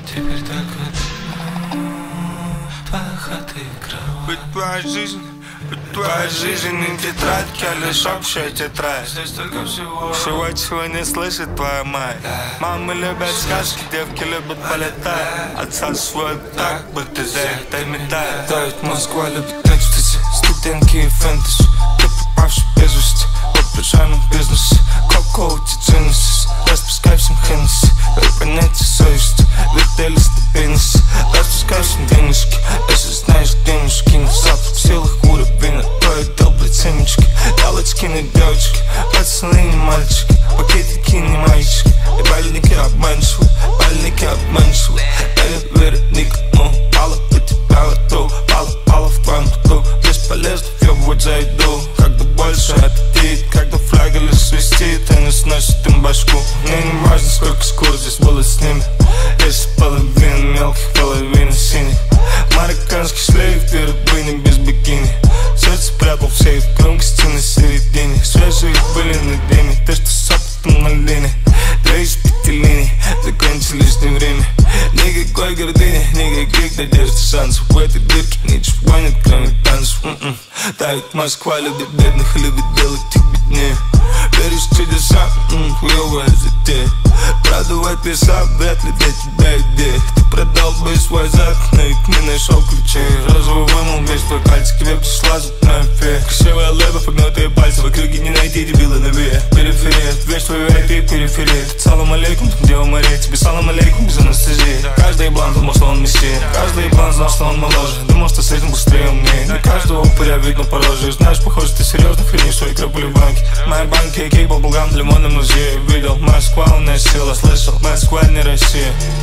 Теперь только твоя хата игра. Ведь твоя жизнь не тетрадь, а лишь общая тетрадь. Здесь только всего чего не слышит твоя мать. Мамы любят сказки, девки любят полетать. Отца свой так, будто дай медаль. Да, ведь Москва любит экстази, студентки и фэнтези. Ты пропавший без вести в воображаемом бизнесе. Какого-то ценности, распускай всем Хеннесси. Дай понятие совести, вертели стабильности. Распускай всем денежки, если знаешь денежки. На запах в силах уровень, а то и добрые семечки. Галочки на девочки, пацаны не мальчики. Пакетики не мальчики, и больники обманчивы. Больники обманчивы, я не верю никому. Пала по тебя вокруг, пала в кванту. Бесполезно, я в вот зайду. Когда больше аппетит, когда флягель свистит, они сносят им башку. Мне не важно, сколько скоро здесь было с ними. Если половина мелких, половина синих. Марокканский шлейф, рабыни без бикини. Сердце прятал в сейф, громкости на середине. Свежие были на дыме, ты что с опытом на линии. 2 из 5 линий, закончи лишнее время. Никакой гордыни, никаких надежд и шансов. В этой дырке ничего нет, кроме танцев. Да, ведь Москва любит бедных и любит делать их беднее. Веришь в чудеса, хуёвая затея. Продавать писа, вряд ли для тебя идея. Ты продал бы свой зад, но ведь не нашел ключей. Розовый вымыл весь твой кальций, тебе пришла зубная фея. Красивая лэба, погнутые пальцы, в округе не найти дебила на вея. Периферия, весь твой IP, периферия. Салам алейкум, там где в море, тебе салам алейкум без анестезии. Каждый еблан думал, что он мессия. Каждый еблан знал, что он моложе. Думал, что с этим быстрее умнее. Не каждого упыря видно по роже. Знаешь, похоже, ты серьезно хранишь свои крапули в банке. Мои банки, кейк, баблгам, в лимонном музее. Видел, Москва уносила, слышал, Москва не Россия.